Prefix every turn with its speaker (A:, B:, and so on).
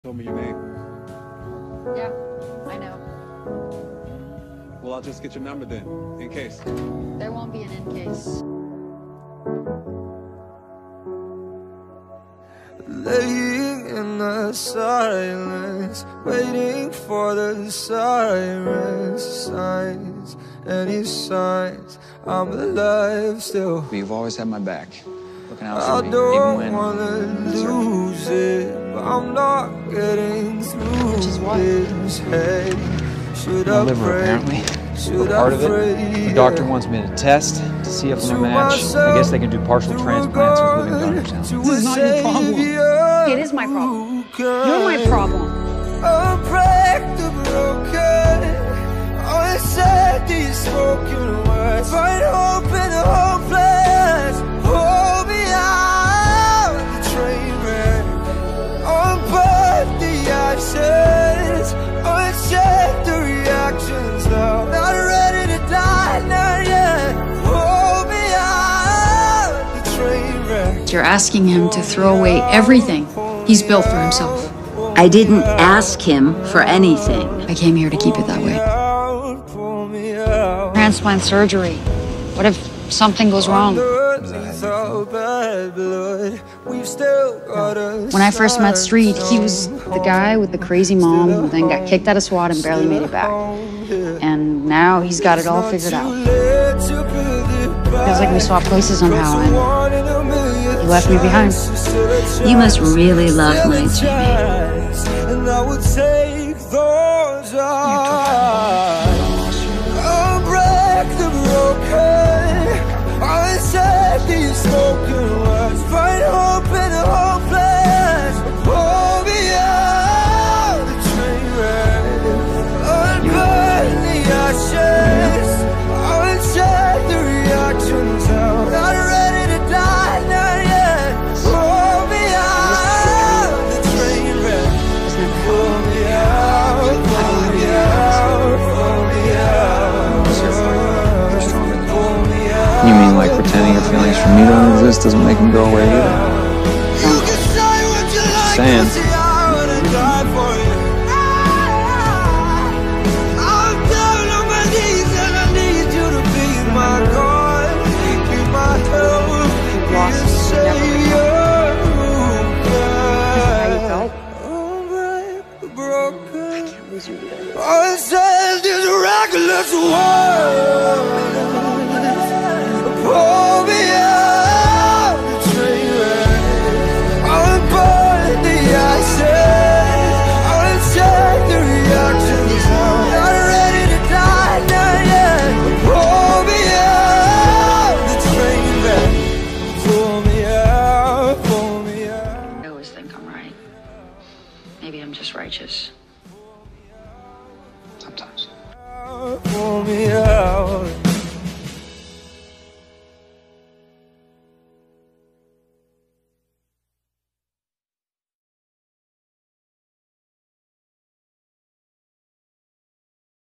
A: Told me your name.
B: Yeah, I know.
A: Well, I'll just get your number then, in case.
B: There won't be an in case.
C: Laying in the silence, waiting for the sirens, signs, any signs I'm alive still.
D: You've always had my back, looking out
C: I
D: for me, even
C: don't
D: when
C: wanna lose it, but I'm not getting through this. Hey, should
D: my
C: I
D: liver
C: pray?
D: apparently.
C: Should
D: Part
C: I
D: of it.
C: pray?
D: The doctor wants me to test to see if I'm a match. I guess they can do partial transplants with living donors now.
B: This is not your problem. It is my problem. You're my problem.
C: Unbreak the broken, unsaid these spoken words. Find hope in the hopeless. Hold me out of the train wreck. Unburn the ashes, uncheck the reactions now. Not ready to die, not yet. Hold me out of the train wreck.
B: You're asking him to throw away everything he's built for himself.
E: I didn't ask him for anything.
B: I came here to keep it that way. Transplant surgery. What if something goes wrong? When I first met Street, he was the guy with the crazy mom who then got kicked out of SWAT and barely made it back. And now he's got it all figured out. Feels like we swapped places somehow, and he left me behind.
E: You must really love my Jimmy.
C: And I would take those eyes. Unbreak the broken, unsaid these spoken words. Find hope in the hopeless. Hold me out the train wreck. Unburn the ashes, uncheck the reactions now. Not ready to die, not yet. Hold me out the train wreck. Pull me out, pull me out, pull me out. Pull me out.
D: You mean like pretending your feelings for me don't exist doesn't make them go away either?
C: You can say what you like,
D: saying.
C: but see, I wouldn't die for you. I'm down on my knees and I need you to be my God, be my help, be a savior. Unsaid this reckless world. Pull me out the train wreck. Unburn the ashes, uncheck the reactions now. Not ready to die, not yet. Pull me out the train wreck. Pull me out, pull me out.
B: I always think I'm right. Maybe I'm just righteous.
D: Sometimes.
C: Pull me out.